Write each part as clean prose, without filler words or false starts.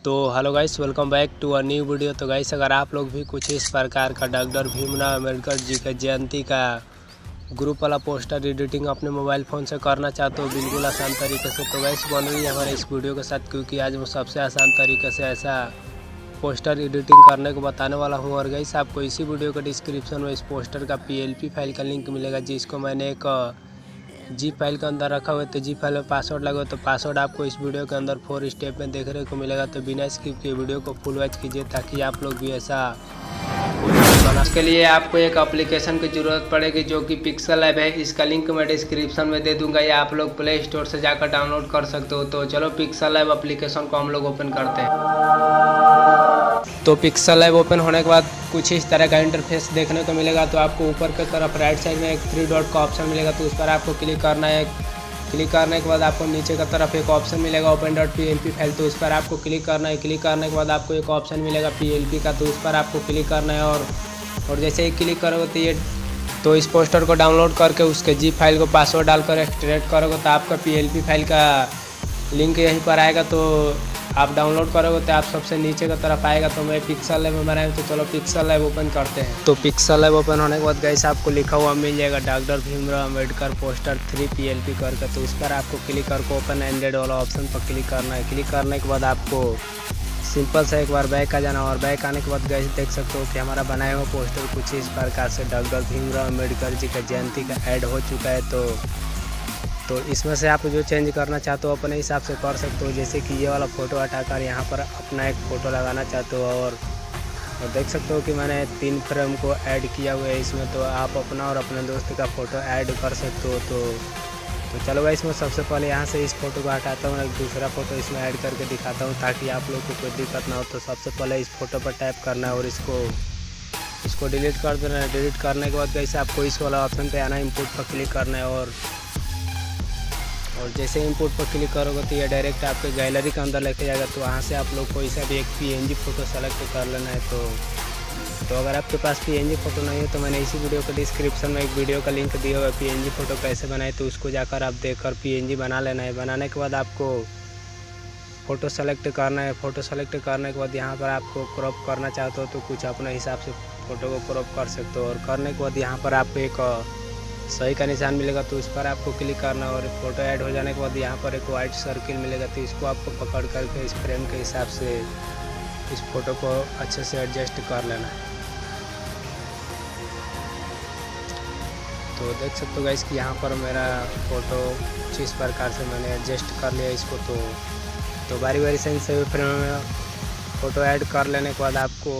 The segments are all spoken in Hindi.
तो hello guys, welcome back to a new video. तो गाइस, अगर आप लोग भी कुछ इस प्रकार का डॉक्टर भीमराव अम्बेडकर जी का जयंती का ग्रुप वाला पोस्टर एडिटिंग अपने मोबाइल फ़ोन से करना चाहते हो बिल्कुल आसान तरीके से, तो गाइस बन रही है हमारे इस वीडियो के साथ, क्योंकि आज मैं सबसे आसान तरीके से ऐसा पोस्टर एडिटिंग करने को बताने वाला हूँ। और गाइस, आपको इसी वीडियो के डिस्क्रिप्शन में इस पोस्टर का PLP फाइल का लिंक मिलेगा, जिसको मैंने एक जी फाइल के अंदर रखा हुआ है। तो जी फाइल में पासवर्ड लगा, तो पासवर्ड आपको इस वीडियो के अंदर 4 स्टेप में देखने को मिलेगा। तो बिना स्किप के वीडियो को फुल वॉच कीजिए ताकि आप लोग भी ऐसा बना। इसके लिए आपको एक एप्लीकेशन की ज़रूरत पड़ेगी जो कि पिक्सल लैब है। इसका लिंक मैं डिस्क्रिप्शन में दे दूंगा, या आप लोग प्ले स्टोर से जाकर डाउनलोड कर सकते हो। तो चलो पिक्सल लैब एप्लीकेशन को हम लोग ओपन करते हैं। तो पिक्सल लैब ओपन होने के बाद कुछ इस तरह का इंटरफेस देखने को मिलेगा। तो आपको ऊपर की तरफ राइट साइड में एक 3 डॉट का ऑप्शन मिलेगा, तो उस पर आपको क्लिक करना है। क्लिक करने के बाद आपको नीचे की तरफ एक ऑप्शन मिलेगा open.plt फाइल, तो उस पर आपको क्लिक करना है। क्लिक करने के बाद आपको एक ऑप्शन मिलेगा PLP का, तो उस पर आपको क्लिक करना है। और जैसे ही क्लिक करोगे तो इस पोस्टर को डाउनलोड करके उसके जी फाइल को पासवर्ड डालकर एक्सट्रैक्ट करोगे तो आपका PLP फाइल का लिंक यहीं पर आएगा। तो आप डाउनलोड करोगे तो आप सबसे नीचे की तरफ आएगा। तो मैं पिक्सल लैब में बनाया, तो चलो पिक्सल लैब ओपन करते हैं। तो पिक्सल लैब ओपन होने के बाद गाइस आपको लिखा हुआ मिल जाएगा doctor Bhimrao Ambedkar poster 3 PLP करके, तो उस पर आपको क्लिक करके ओपन एंडेड वाला ऑप्शन पर क्लिक करना है। क्लिक करने के बाद आपको सिंपल से एक बार बैक आ जाना, और बैक आने के बाद गाइस देख सकते हो कि हमारा बनाया हुआ पोस्टर कुछ इस प्रकार से डॉक्टर भीमराव अम्बेडकर जी का जयंती का ऐड हो चुका है। तो इसमें से आप जो चेंज करना चाहते हो अपने हिसाब से कर सकते हो। जैसे कि ये वाला फ़ोटो हटाकर यहाँ पर अपना एक फ़ोटो लगाना चाहते हो, और देख सकते हो कि मैंने 3 फ्रेम को ऐड किया हुआ है इसमें। तो आप अपना और अपने दोस्त का फ़ोटो ऐड कर सकते हो। तो चलो भाई, इसमें सबसे पहले यहाँ से इस फ़ोटो को हटाता हूँ, एक दूसरा फ़ोटो इसमें ऐड करके दिखाता हूँ ताकि आप लोग को कोई दिक्कत ना हो। तो सबसे पहले इस फ़ोटो पर टैप करना है और इसको डिलीट कर देना है। डिलीट करने के बाद वैसे आपको इस वाला ऑप्शन पे आना है, इंपोर्ट पर क्लिक करना है। और जैसे इंपोर्ट पर क्लिक करोगे तो ये डायरेक्ट आपके गैलरी के अंदर लेके जाएगा। तो वहाँ से आप लोग कोई सा भी एक PNG फ़ोटो सेलेक्ट कर लेना है। तो अगर आपके पास PNG फ़ोटो नहीं है तो मैंने इसी वीडियो के डिस्क्रिप्शन में एक वीडियो का लिंक दिया हुआ है PNG फ़ोटो कैसे बनाए, तो उसको जाकर आप देखकर PNG बना लेना है। बनाने के बाद आपको फ़ोटो सेलेक्ट करना है। फ़ोटो सेलेक्ट करने के बाद यहाँ पर आपको क्रॉप करना चाहते हो तो कुछ अपने हिसाब से फ़ोटो को क्रॉप कर सकते हो। और करने के बाद यहाँ पर आपको एक सही का निशान मिलेगा, तो उस पर आपको क्लिक करना। और फ़ोटो ऐड हो जाने के बाद यहाँ पर एक वाइट सर्किल मिलेगा, तो इसको आपको पकड़ करके इस फ्रेम के हिसाब से इस फ़ोटो को अच्छे से एडजस्ट कर लेना है। तो देख सकते हो गाइस कि यहाँ पर मेरा फ़ोटो कुछ इस प्रकार से मैंने एडजस्ट कर लिया इसको। तो बारी बारी से इन सभी फ्रेम में फ़ोटो ऐड कर लेने के बाद आपको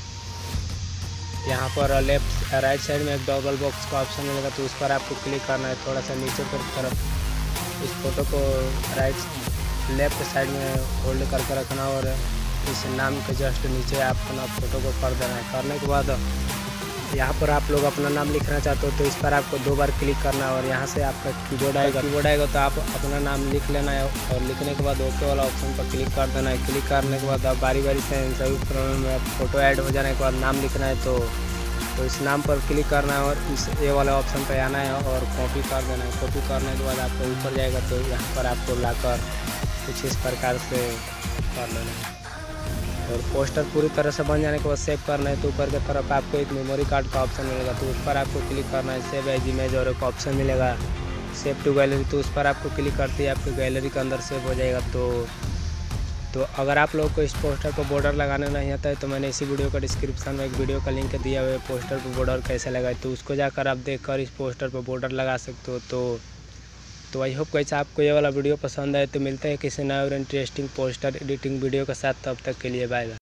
यहाँ पर राइट साइड में एक डबल बॉक्स का ऑप्शन मिलेगा, तो उस पर आपको क्लिक करना है। थोड़ा सा नीचे की तरफ इस फ़ोटो को लेफ्ट साइड में होल्ड करके रखना, और इस नाम के जस्ट नीचे आप अपना फ़ोटो को कर देना है। करने के बाद यहाँ पर आप लोग अपना नाम लिखना चाहते हो तो इस पर आपको 2 बार क्लिक करना है। और यहाँ से आपका कीबोर्ड आएगा तो आप अपना नाम लिख लेना है। और लिखने के बाद ओके वाला ऑप्शन पर क्लिक कर देना है। क्लिक करने के बाद आप बारी बारी से सभी फ्रेम में फ़ोटो ऐड हो जाने के बाद नाम लिखना है। तो इस नाम पर क्लिक करना है और इस ए वाले ऑप्शन पर आना है और कॉपी कर देना है। कॉपी करने के बाद आपको ऊपर जाएगा, तो यहाँ पर आपको लाकर कुछ इस प्रकार से कर लेना है। और पोस्टर पूरी तरह से बन जाने के बाद सेव करना है। तो ऊपर की तरफ आपको एक मेमोरी कार्ड का ऑप्शन मिलेगा, तो उस पर आपको क्लिक करना है। सेव एज इमेज और एक ऑप्शन मिलेगा सेव टू गैलरी, तो उस पर आपको क्लिक करते ही आपके गैलरी के अंदर सेव हो जाएगा। तो अगर आप लोग को इस पोस्टर पर बॉर्डर लगाना नहीं आता है तो मैंने इसी वीडियो का डिस्क्रिप्शन में एक वीडियो का लिंक दिया हुआ है पोस्टर पर बॉर्डर कैसे लगाए, तो उसको जाकर आप देखकर इस पोस्टर पर बॉर्डर लगा सकते हो। तो आई होप गाइस आपको ये वाला वीडियो पसंद आए। तो मिलते हैं किसी नए और इंटरेस्टिंग पोस्टर एडिटिंग वीडियो के साथ, तब तक के लिए बाय बाय।